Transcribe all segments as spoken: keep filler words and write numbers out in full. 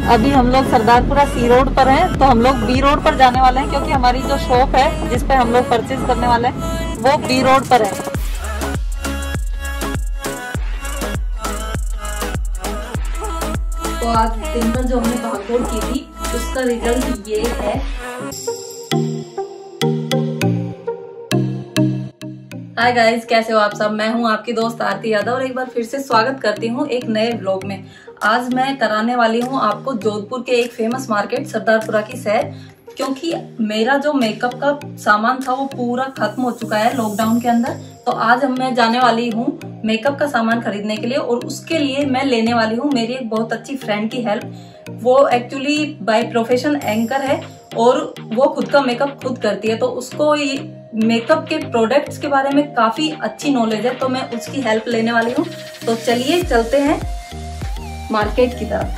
अभी हम लोग सरदारपुरा सी रोड पर हैं, तो हम लोग बी रोड पर जाने वाले हैं क्योंकि हमारी जो शॉप है जिस पे हम लोग परचेज करने वाले हैं वो बी रोड पर है। तो आज दिन भर जो हमने भागदौड़ की थी उसका रिजल्ट ये है। हाय गाइस, कैसे हो आप सब? मैं हूं आपकी दोस्त आरती यादव और एक बार फिर से स्वागत करती हूं एक नए व्लॉग में। आज मैं कराने वाली हूं आपको जोधपुर के एक फेमस मार्केट सरदारपुरा की सैर, क्योंकि मेरा जो मेकअप का सामान था वो पूरा खत्म हो चुका है लॉकडाउन के अंदर। तो आज हम मैं जाने वाली हूँ मेकअप का सामान खरीदने के लिए और उसके लिए मैं लेने वाली हूँ मेरी एक बहुत अच्छी फ्रेंड की हेल्प। वो एक्चुअली बाय प्रोफेशन एंकर है और वो खुद का मेकअप खुद करती है, तो उसको मेकअप के प्रोडक्ट्स के बारे में काफी अच्छी नॉलेज है, तो मैं उसकी हेल्प लेने वाली हूँ। तो चलिए चलते हैं मार्केट की तरफ।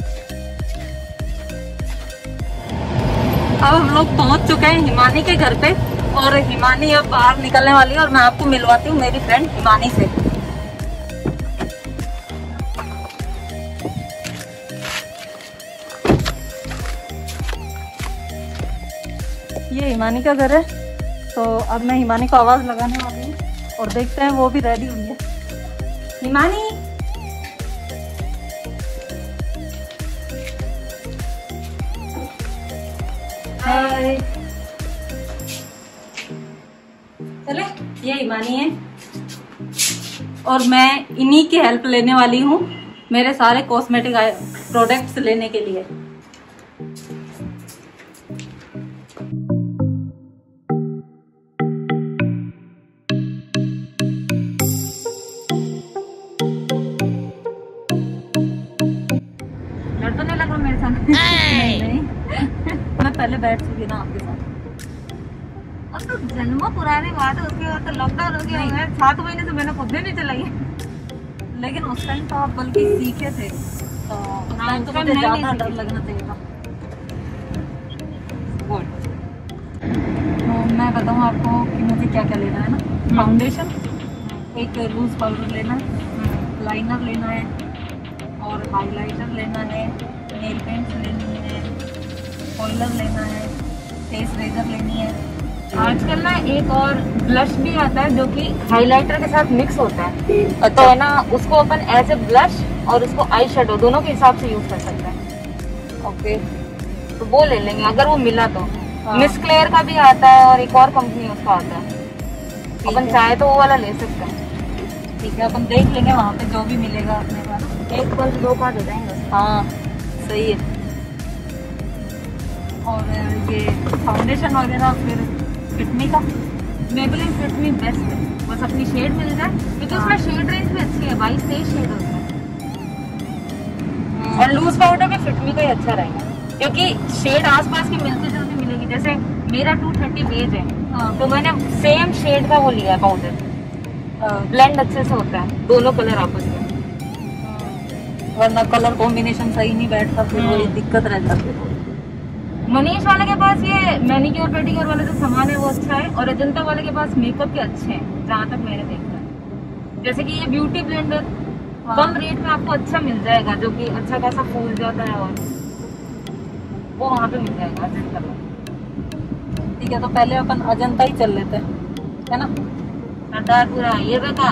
अब हम लोग पहुंच चुके हैं हिमानी के घर पे और हिमानी अब बाहर निकलने वाली है और मैं आपको मिलवाती हूँ मेरी फ्रेंड हिमानी से। ये हिमानी का घर है, तो अब मैं हिमानी को आवाज लगाने वाली हूँ और देखते हैं वो भी रेडी हुई है। हिमानी, हाय। चले, ये हिमानी है और मैं इन्हीं की हेल्प लेने वाली हूँ मेरे सारे कॉस्मेटिक प्रोडक्ट्स लेने के लिए। डर तो नहीं लग रहा मेरे साथ? नहीं नहीं मैं पहले बैठ चुकी ना आपके साथ। अब तो जन्मों पुरानी बात है, उसके बाद तो लॉकडाउन हो गया है। सात महीने से मैंने खुद नहीं चलाई है, लेकिन उस टाइम तो आप बल्कि सीखे थे, तो उस टाइम तो मुझे ज्यादा डर लगना चाहिए था। तो मैं बताऊँ आपको कि मुझे क्या क्या लेना है ना। फाउंडेशन, एक लूज पाउडर लेना है, लाइनर लेना है और हाइलाइटर लेना है, नेल पेंट्स लेनी है, ऑयलर लेना है, फेस रेजर लेनी है। आजकल ना एक और ब्लश भी आता है जो कि हाइलाइटर के साथ मिक्स होता है। अच्छा। तो है ना, उसको अपन एज ए ब्लश और उसको आई शेडो दोनों के हिसाब से यूज कर सकते हैं। ओके, तो वो ले लेंगे अगर वो मिला तो। हाँ। मिस क्लेयर का भी आता है और एक और कंपनी उसका आता है, अपन चाहे तो वो वाला ले सकते हैं। ठीक है, अपन देख लेंगे वहाँ पे जो भी मिलेगा अपने पास। एक पर दो पार्ट हो जाएंगे। हाँ सही है। और ये फाउंडेशन वगैरह फिर फिटमी का, मेबेलिन फिटमी बेस्ट है, बस अपनी शेड मिल जाए क्योंकि उसमें शेड रेंज भी अच्छी है, बाईस तेईस शेड होता है। और लूज पाउडर भी फिटमी का ही अच्छा रहेगा क्योंकि शेड आसपास की मिलती जुलती मिलेगी। जैसे मेरा टू थर्टी बेज है, हाँ। तो मैंने सेम शेड का वो लिया है पाउडर, ब्लेंड अच्छे से होता है दोनों कलर आपस में, वरना कलर कॉम्बिनेशन सही नहीं बैठता, फिर वही दिक्कत रहता है। मनीष वाले के पास ये मैनिक्योर पेडिक्योर वाला जो सामान है वो अच्छा है और अजंता वाले के पास मेकअप के अच्छे हैं जहाँ तक मैंने देखा है। जैसे कि ये ब्यूटी ब्लेंडर हाँ। कम रेट में आपको अच्छा मिल जाएगा जो कि अच्छा खासा फूल जाता है और वो वहाँ पे मिल जाएगा अजंता में। ठीक है, तो पहले अपन अजंता ही चल लेते हैं, है ना। सरदारपुरा ये बेटा।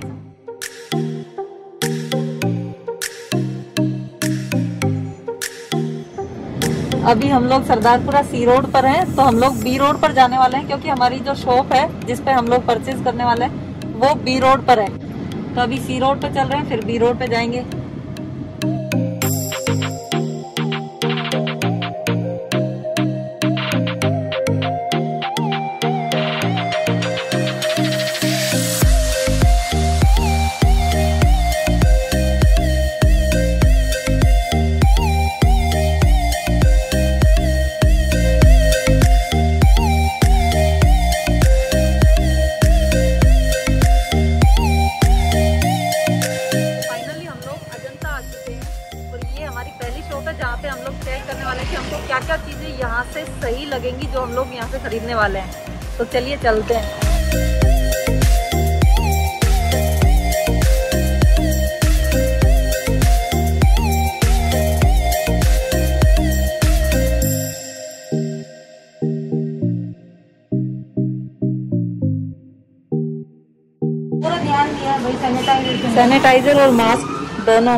अभी हम लोग सरदारपुरा सी रोड पर हैं, तो हम लोग बी रोड पर जाने वाले हैं क्योंकि हमारी जो शॉप है जिस पे हम लोग परचेज करने वाले हैं वो बी रोड पर है। तो अभी सी रोड पे चल रहे हैं, फिर बी रोड पे जाएंगे। क्या क्या चीजें यहाँ से सही लगेंगी जो हम लोग यहाँ से खरीदने वाले हैं। तो चलिए चलते हैं। सैनिटाइजर और मास्क दोनों।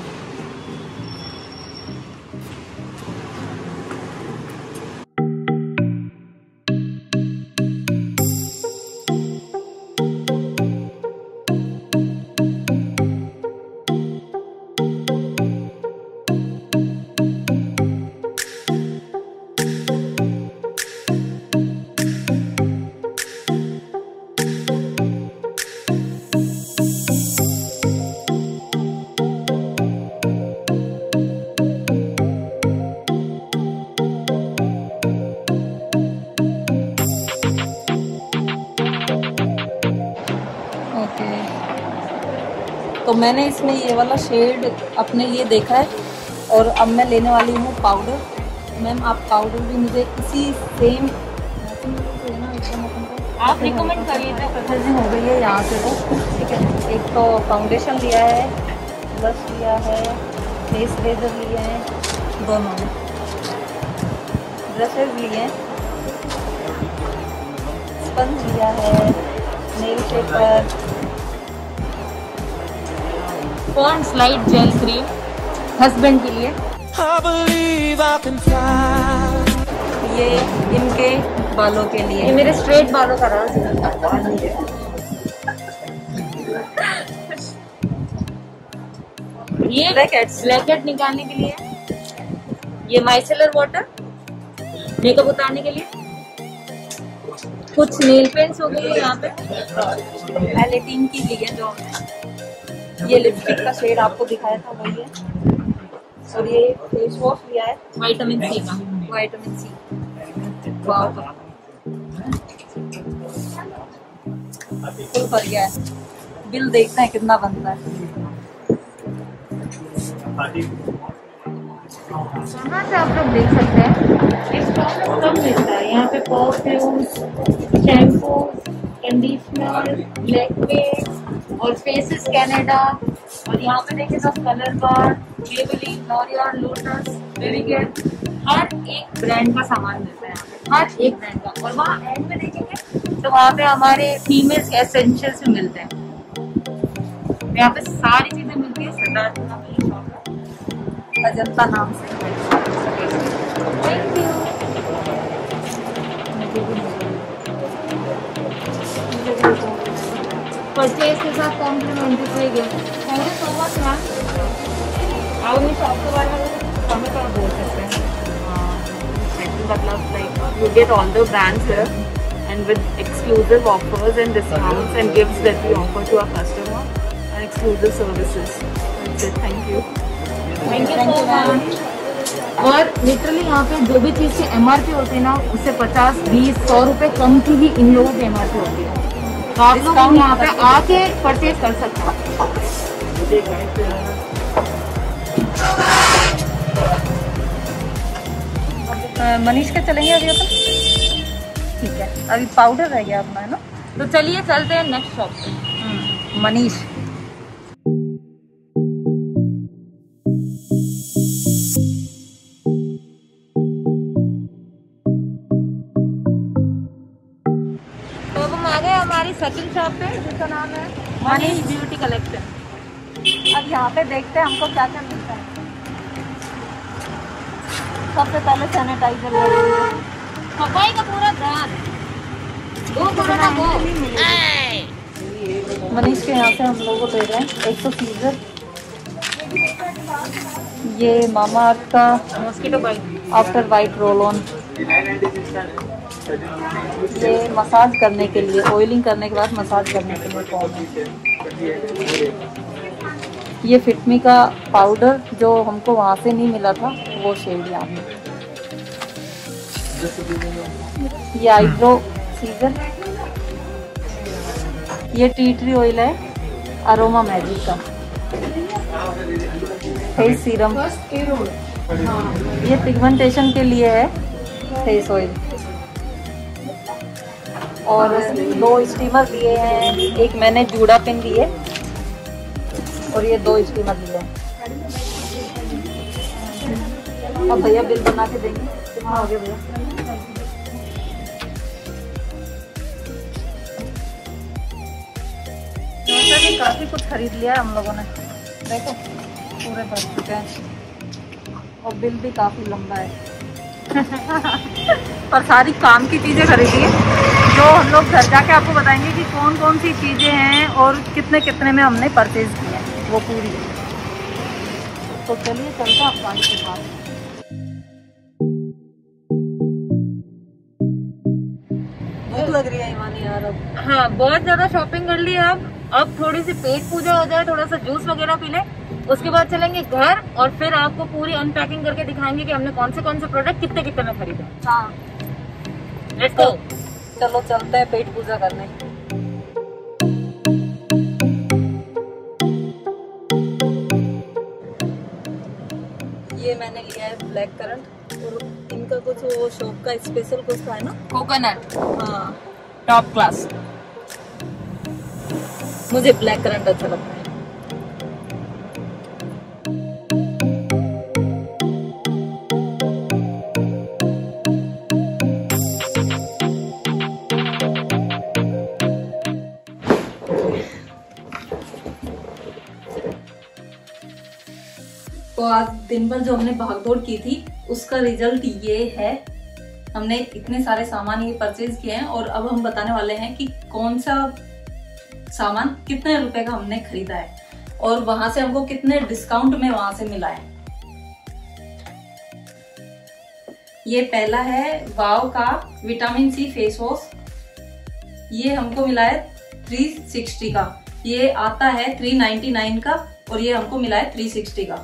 तो मैंने इसमें ये वाला शेड अपने लिए देखा है और अब मैं लेने वाली हूँ पाउडर। मैम आप पाउडर भी मुझे इसी सेम आप रिकमेंड करिए तो परचेजिंग हो गई है यहाँ से। तो ठीक है, एक तो फाउंडेशन लिया है, ब्लश लिया है, फेस रेजर लिए हैं दोनों में, ब्रशेज लिए हैं, स्पंज लिया है, nail shaper, Pond's slide gel cream husband के लिए, ये इनके बालों के लिए, ये मेरे स्ट्रेट बालों का राज है। ये ब्लैकहेड्स ब्लैकहेड निकालने के लिए, ये माइसेलर वाटर मेकअप उतारने के लिए, कुछ नेल पेंट्स हो गए यहाँ पे, एलेटीन की ली है जो ये लिपस्टिक का शेड आपको दिखाया था वही है, और ये फेस वॉश लिया है विटामिन सी का, विटामिन सी। वाव फुल भर गया है। बिल देखते हैं कितना बनता है। यहाँ से आप लोग देख सकते हैं इस शॉप में सब मिलता है। यहाँ पे perfume, shampoo, conditioner, black paste और फेसेस कनाडा, और यहाँ पे देखें तो colour bar, Maybelline, L'Oreal, Lotus, baby care, हर एक ब्रांड का सामान मिलता है यहाँ पे, हर एक ब्रांड का। और वहाँ एंड में देखेंगे तो वहाँ पे हमारे फीमेल्स एसेंशियल्स भी मिलते हैं। यहाँ पे सारी चीजें मिलती है सरदार शॉप है, अजंता नाम से। Thank you. परचेज के साथ complimentary gift. Thank you so much ma'am. आप अपनी शॉप के बारे में हमें थोड़ा बोल सकते हैं? मतलब like you get all the brands here and with exclusive offers and discounts and gifts that we offer to our customer and exclusive services. That's it. Thank you. Thank you so much. और literally यहाँ पे जो भी चीज़ की MRP होती है ना, उससे पचास बीस सौ रुपए कम की ही इन लोगों की एमआरपी होती है। तो आप लोग यहाँ पे आके परचेज कर सकते हैं। मनीष के चलेंगे अभी अपन? ठीक है, अभी पाउडर रह गया अपना है ना, तो चलिए चलते हैं नेक्स्ट शॉप पे। मनीष तो अब हम आ गए हमारी सेकंड शॉप पे जिसका नाम है मनीष ब्यूटी कलेक्शन। अब यहाँ पे देखते हैं हमको क्या क्या मिलता है। सबसे पहले सैनिटाइजर सफाई का पूरा ब्रांड, दो कोरोना को मनीष के यहाँ से हम लोगों को दे रहे हैं। एक तो सीजर, ये मामा अर्थ का mosquito bite after bite roll on, ये मसाज करने के लिए, ऑयलिंग करने के बाद मसाज करने के लिए फॉर्म है। ये फिटमी का पाउडर जो हमको वहाँ से नहीं मिला था, वो शेड यहाँ पे। ये आईब्रो सीजर, ये टी ट्री ऑयल है अरोमा मैजिक का, फेस सीरम, ये पिगमेंटेशन के लिए है फेस ऑयल, और दो स्टीमर लिए हैं। एक मैंने जूड़ा पिन लिए और ये दो स्टीमर लिए हैं। अब भैया बिल बना के देंगे। कितना हो गया भैया? भी काफी कुछ खरीद लिया है हम लोगों ने, देखो पूरे भर चुके हैं और बिल भी काफी लंबा है। पर सारी काम की चीजें खरीदी है जो हम लोग घर जाके आपको बताएंगे कि कौन कौन सी चीजें हैं और कितने कितने में हमने परचेज किए हैं वो पूरी। तो चलिए चलते हैं अफगानी के पास। भूख लग रही है ईमानी यार अब। हाँ, बहुत ज्यादा शॉपिंग कर ली है। अब अब थोड़ी सी पेट पूजा हो जाए, थोड़ा सा जूस वगैरह पी ले, उसके बाद चलेंगे घर और फिर आपको पूरी अनपैकिंग करके दिखाएंगे कि हमने कौन से कौन से प्रोडक्ट कितने कितने में खरीदे। हाँ लेट्स गो। चलो चलते हैं पेट पूजा करने। ये मैंने लिया है ब्लैक करंट और इनका कुछ वो शॉप का स्पेशल कुछ था ना, कोकोनट। हाँ टॉप क्लास। मुझे ब्लैक करंट अच्छा लगता है। तो आज दिन भर जो हमने भागदौड़ की थी उसका रिजल्ट ये है, हमने इतने सारे सामान ये परचेज किए हैं और अब हम बताने वाले हैं कि कौन सा सामान कितने रुपए का हमने खरीदा है और वहां से हमको कितने डिस्काउंट में वहां से मिला है। ये पहला है वाव का विटामिन सी फेस वॉश, ये हमको मिला है तीन सौ साठ का। ये आता है तीन सौ निन्यानवे का और ये हमको मिला है तीन सौ साठ का।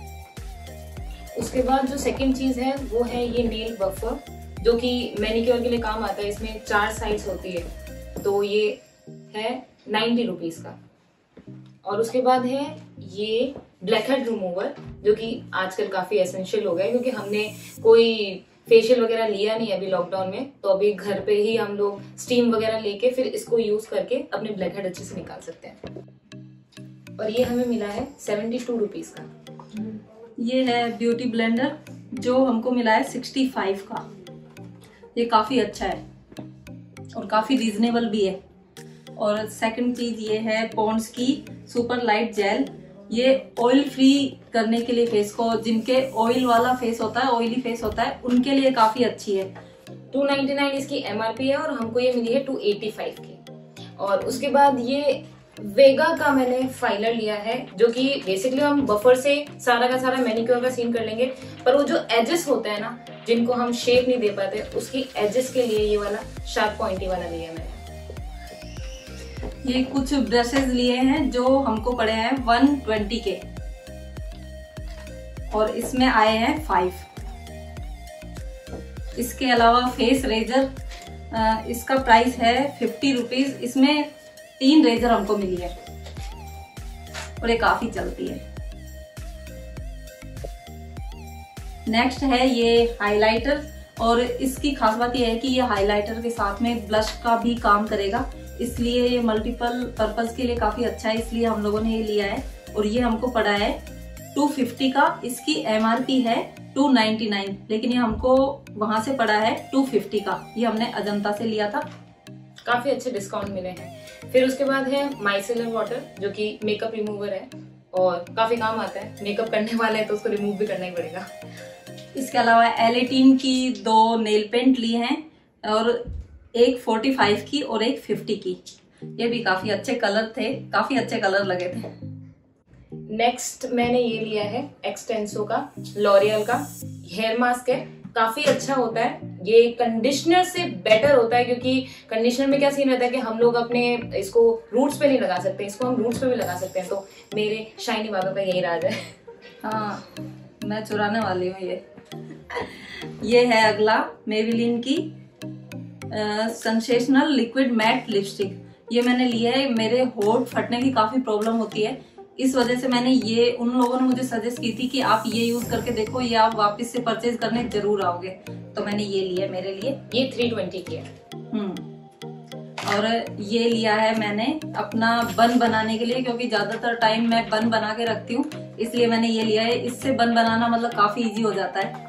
उसके बाद जो सेकंड चीज है वो है ये नेल बफर, जो कि मैनिक्योर के लिए काम आता है। इसमें चार साइज होती है, तो ये है नाइन्टी रुपीज का। और उसके बाद है ये ब्लैक हेड रिमूवर, जो कि आजकल काफी एसेंशियल हो गया है क्योंकि हमने कोई फेशियल वगैरह लिया नहीं अभी लॉकडाउन में, तो अभी घर पे ही हम लोग स्टीम वगैरह लेके फिर इसको यूज करके अपने ब्लैक हेड अच्छे से निकाल सकते हैं। और ये हमें मिला है सेवेंटी टू रुपीज का। ये है ब्यूटी ब्लेंडर जो हमको मिला है पैंसठ का। ये काफी अच्छा है और काफी रीजनेबल भी है। और सेकंड चीज ये है पॉन्ड्स की सुपर लाइट जेल, ये ऑयल फ्री करने के लिए फेस को, जिनके ऑयल वाला फेस होता है, ऑयली फेस होता है, उनके लिए काफी अच्छी है। टू नाइन्टी नाइन इसकी एमआरपी है और हमको ये मिली है टू एटी फाइव की। और उसके बाद ये वेगा का मैंने फाइलर लिया है, जो कि बेसिकली हम बफर से सारा का सारा मैनिक्योर का सीन कर लेंगे, पर वो जो एजेस होते हैं ना जिनको हम शेप नहीं दे पाते, उसकी एजेस के लिए ये वाला शार्प पॉइंटी वाला लिया मैंने। ये कुछ ब्रशेस लिए हैं जो हमको पड़े हैं एक सौ बीस के और इसमें आए हैं फाइव। इसके अलावा फेस रेजर, इसका प्राइस है फिफ्टी रुपीज। इसमें तीन रेजर हमको मिली है और ये काफी चलती है। नेक्स्ट है ये हाइलाइटर और इसकी खास बात यह है कि ये हाइलाइटर के साथ में ब्लश का भी काम करेगा, इसलिए ये मल्टीपल पर्पस के लिए काफी अच्छा है, इसलिए हम लोगों ने ये लिया है। और ये हमको पड़ा है टू फिफ्टी का। इसकी एमआरपी है टू नाइन्टी नाइन, लेकिन ये हमको वहां से पड़ा है टू फिफ्टी का। ये हमने अजंता से लिया था, काफी अच्छे डिस्काउंट मिले हैं। फिर उसके बाद है माइसेलर वाटर, जो कि मेकअप रिमूवर है और काफी काम आता है। मेकअप करने वाला है तो उसको रिमूव भी करना ही पड़ेगा। इसके अलावा एलेटीन की दो नेल पेंट लिए हैं और एक पैंतालीस की और एक पचास की। ये भी काफी अच्छे कलर थे, काफी अच्छे कलर लगे थे। नेक्स्ट मैंने ये लिया है एक्सटेंसो का लॉरियल का हेयर मास्क है, काफी अच्छा होता है। ये कंडीशनर से बेटर होता है क्योंकि कंडीशनर में क्या सीन रहता है कि हम लोग अपने इसको रूट्स पे नहीं लगा सकते, इसको हम रूट्स पे भी लगा सकते हैं। तो मेरे शाइनी बाबा का यही राज है। हाँ, मैं चुराने वाली हूँ ये। ये है अगला मेबेलिन की सेंसेशनल लिक्विड मैट लिपस्टिक। ये मैंने लिया है, मेरे होठ फटने की काफी प्रॉब्लम होती है, इस वजह से मैंने ये, उन लोगों ने मुझे सजेस्ट की थी कि आप ये यूज करके देखो, ये आप वापस से परचेज करने जरूर आओगे, तो मैंने ये लिया मेरे लिए। ये थ्री ट्वेंटी की है। हम्म और ये लिया है मैंने अपना बन बनाने के लिए, क्योंकि ज्यादातर टाइम मैं बन बना के रखती हूँ, इसलिए मैंने ये लिया है। इससे बन बनाना मतलब काफी इजी हो जाता है।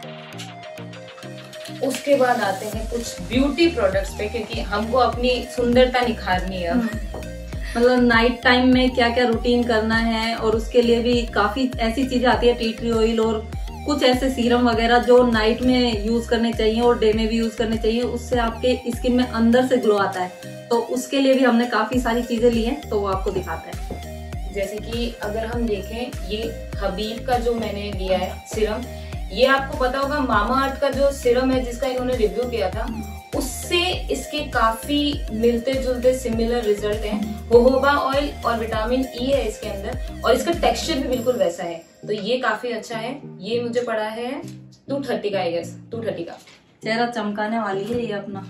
उसके बाद आते हैं कुछ ब्यूटी प्रोडक्ट्स पे, क्योंकि हमको अपनी सुंदरता निखारनी है। मतलब नाइट टाइम में क्या क्या रूटीन करना है, और उसके लिए भी काफी ऐसी चीजें आती है, टी ट्री ऑयल और कुछ ऐसे सीरम वगैरह जो नाइट में यूज करने चाहिए और डे में भी यूज करने चाहिए, उससे आपके स्किन में अंदर से ग्लो आता है। तो उसके लिए भी हमने काफी सारी चीजें ली हैं, तो वो आपको दिखाते हैं। जैसे कि अगर हम देखें, ये हबीब का जो मैंने लिया है सिरम, ये आपको पता होगा मामा अर्थ का जो सिरम है जिसका इन्होंने रिव्यू किया था, उससे इसके काफी मिलते जुलते सिमिलर रिजल्ट हैं। जोहोबा ऑयल और विटामिन ई है इसके अंदर, और इसका टेक्सचर भी बिल्कुल वैसा है, तो ये काफी अच्छा है। ये मुझे पड़ा है टू थर्टी का, आई गेस टू थर्टी का। चेहरा चमकाने वाली है ये अपना।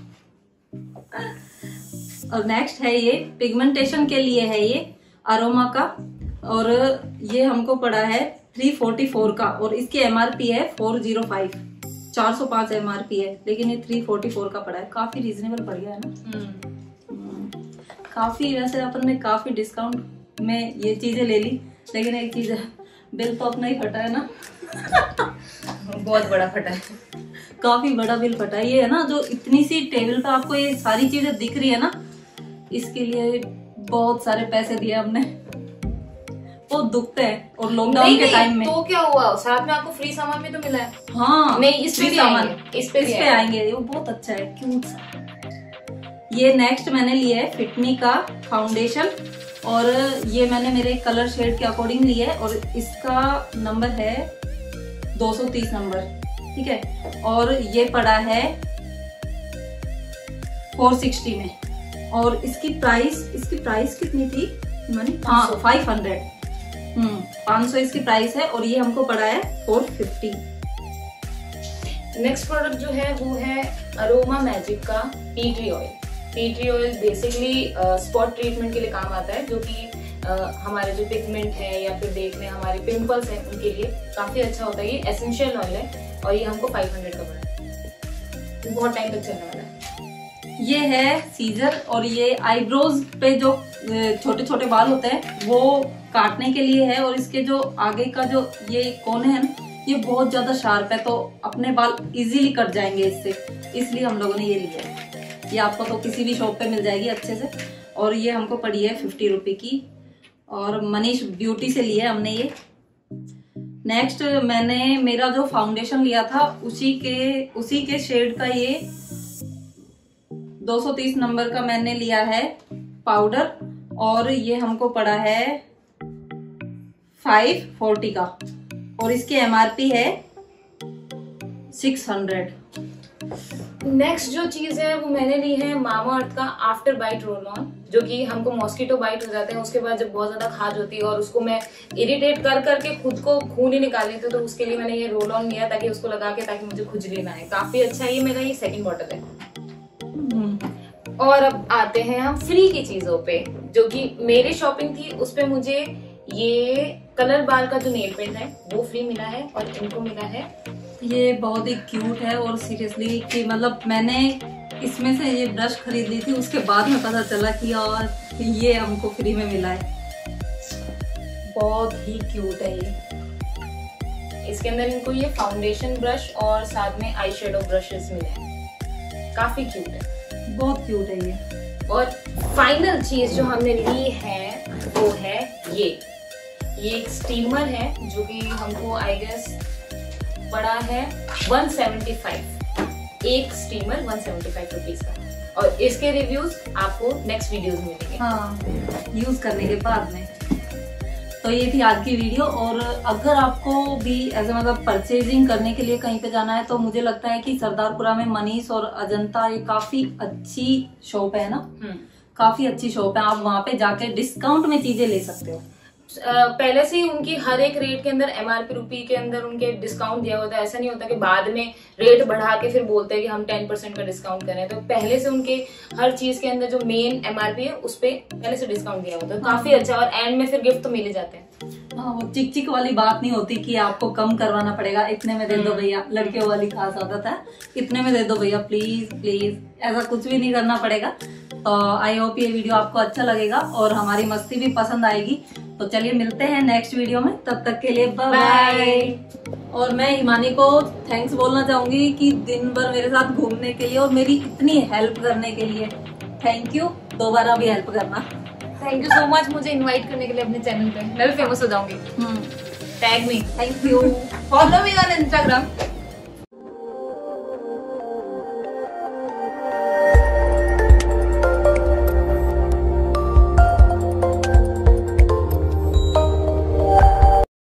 और नेक्स्ट है ये पिगमेंटेशन के लिए है, ये अरोमा का, और ये हमको पड़ा है थ्री फोर्टी फोर का, और इसकी एमआरपी है फोर जीरो फाइव, चार सौ पांच एमआरपी है, लेकिन ये थ्री फोर्टी फोर का पड़ा है। काफी रीजनेबल पड़ गया है ना। काफी, वैसे अपन ने काफी डिस्काउंट में ये चीजें ले ली, लेकिन एक चीज है, बिल तो अपना ही फटा है ना। बहुत बड़ा फटा है, काफी बड़ा बिल फटा है। ये है ना जो इतनी सी टेबल पे आपको ये सारी चीजें दिख रही है ना, इसके लिए बहुत सारे पैसे दिए हमने, बहुत दुखते हैं। और लॉकडाउन के टाइम में तो क्या हुआ, साथ में आपको फ्री सामान भी तो मिला है। हाँ, नहीं, इस पे भी आएंगे, इस पे इस पे आएंगे, वो बहुत अच्छा है, क्यूट सा। ये नेक्स्ट मैंने लिया है फिटमी का फाउंडेशन, और ये मैंने मेरे कलर शेड के अकॉर्डिंग लिया है, और इसका नंबर है दो सौ तीस नंबर, ठीक है। और ये पड़ा है फोर सिक्सटी में, और इसकी प्राइस इसकी प्राइस कितनी थी मनी? हाँ, फाइव हंड्रेड। हम्म पाँच सौ इसकी प्राइस है, और ये हमको पड़ा है फोर फिफ्टी। नेक्स्ट प्रोडक्ट जो है वो है अरोमा मैजिक का tea tree oil. Tea tree oil basically spot treatment के लिए काम आता है, जो कि uh, हमारे जो पिगमेंट है या फिर देखने हमारे पिंपल्स हैं उनके लिए काफी अच्छा होता है। ये एसेंशियल ऑयल है, और ये हमको फाइव हंड्रेड का पड़ा है, बहुत टाइम तक चलने वाला है। ये है सीजर, और ये आईब्रोज पे जो छोटे छोटे बाल होते हैं वो काटने के लिए है, और इसके जो आगे का जो ये कोने है ना, ये बहुत ज्यादा शार्प है, तो अपने बाल इजीली कट जाएंगे इससे, इसलिए हम लोगों ने ये लिया है। ये आपको तो किसी भी शॉप पे मिल जाएगी अच्छे से, और ये हमको पड़ी है फिफ्टी रुपए की, और मनीष ब्यूटी से लिया है हमने ये। नेक्स्ट मैंने मेरा जो फाउंडेशन लिया था उसी के उसी के शेड का ये दो सौ तीस नंबर का मैंने लिया है पाउडर, और ये हमको पड़ा है फाइव फोर्टी का, और इसकी एमआरपी है सिक्स हंड्रेड। नेक्स्ट जो चीज है वो मैंने ली है मामा अर्थ का आफ्टर बाइट रोल ऑन, जो कि हमको मॉस्किटो बाइट हो जाते हैं उसके बाद जब बहुत ज्यादा खाज होती है, और उसको मैं इरिटेट कर करके खुद को खून ही निकाल लेती हूँ, तो उसके लिए मैंने ये रोल ऑन लिया ताकि उसको लगा के, ताकि मुझे खुजली ना आए। काफी अच्छा है ये, मेरा ये सेकंड बॉटल है। और अब आते हैं हम फ्री की चीजों पे, जो कि मेरी शॉपिंग थी उस पे मुझे ये कलर बार का जो नेल पेंट है वो फ्री मिला है, और इनको मिला है। ये बहुत ही क्यूट है, और सीरियसली कि मतलब मैंने इसमें से ये ब्रश खरीद ली थी, उसके बाद में पता चला कि यार ये हमको फ्री में मिला है। बहुत ही क्यूट है ये। इसके अंदर इनको ये फाउंडेशन ब्रश और साथ में आई शेडो ब्रशेस मिले हैं, काफी क्यूट है, बहुत क्यूट है ये। और फाइनल चीज जो हमने ली है वो है ये ये एक स्टीमर है, जो कि हमको आई गेस पड़ा है वन सेवेंटी फाइव। एक steamer one seventy five rupees का, और इसके रिव्यूज आपको नेक्स्ट वीडियोस में मिलेंगे। हाँ, यूज करने के बाद में। तो ये थी आज की वीडियो, और अगर आपको भी ऐसे मतलब परचेजिंग करने के लिए कहीं पे जाना है, तो मुझे लगता है कि सरदारपुरा में मनीष और अजंता ये काफी अच्छी शॉप है ना, काफी अच्छी शॉप है। आप वहाँ पे जाके डिस्काउंट में चीजें ले सकते हो। पहले से ही उनकी हर एक रेट के अंदर एमआरपी रुपी के अंदर उनके डिस्काउंट दिया होता है। ऐसा नहीं होता कि बाद में रेट बढ़ा के फिर बोलते हैं कि हम टेन परसेंट का डिस्काउंट करें। तो पहले से उनके हर चीज के अंदर जो मेन एमआरपी है उस पे पहले से डिस्काउंट दिया होता है। काफी अच्छा, और एंड में फिर गिफ्ट तो मिल ही जाते हैं। हाँ, वो चिक चिक वाली बात नहीं होती कि आपको कम करवाना पड़ेगा, इतने में दे दो भैया। लड़कियों वाली खास आदत है, इतने में दे दो भैया प्लीज प्लीज, ऐसा कुछ भी नहीं करना पड़ेगा। तो आई होप ये वीडियो आपको अच्छा लगेगा और हमारी मस्ती भी पसंद आएगी। तो चलिए मिलते हैं नेक्स्ट वीडियो में, तब तक के लिए बाय बाय। और मैं हिमानी को थैंक्स बोलना चाहूंगी कि दिन भर मेरे साथ घूमने के लिए और मेरी इतनी हेल्प करने के लिए। थैंक यू, दोबारा भी हेल्प करना। थैंक यू सो मच मुझे इनवाइट करने के लिए अपने चैनल पे। मैं भी फेमस हो जाऊंगी। Tag me. Thank you. Follow me on Instagram.